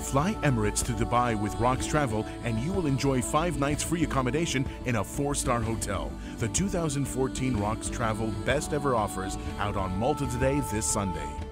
Fly Emirates to Dubai with Rocs Travel and you will enjoy 5 nights free accommodation in a 4-star hotel. The 2014 Rocs Travel Best Ever offers out on Malta today this Sunday.